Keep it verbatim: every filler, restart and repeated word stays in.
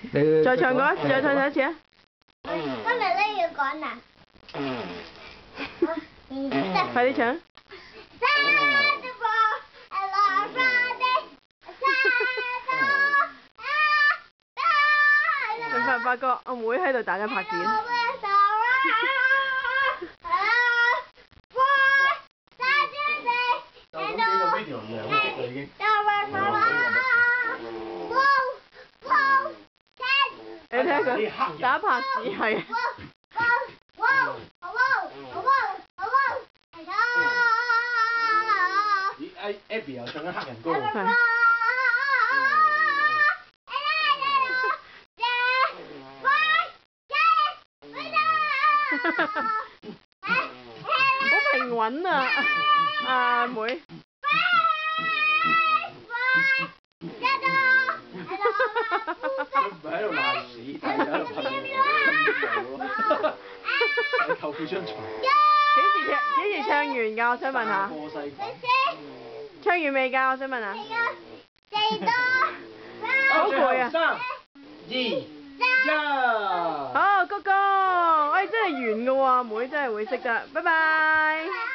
再唱過一次，再唱多一次啊！ 今日咧要講啊！ 快啲唱！你發唔發覺阿妹喺度打緊拍子？ 就咁幾個 video 兩擊啦已經。 你睇佢打拍子係。 咦 ，Abby 又唱緊黑人歌喎。 好平穩啊，阿妹。 佢唔係喺度賴屎，但係喺度噴霧咯。喺舅父張床。 幾時唱？幾時唱完㗎？我想問下。唱完未㗎？我想問下。好攰啊！ 三、二、一。 好，鞠躬！哎，真係完㗎喎，妹真係會識得，拜拜。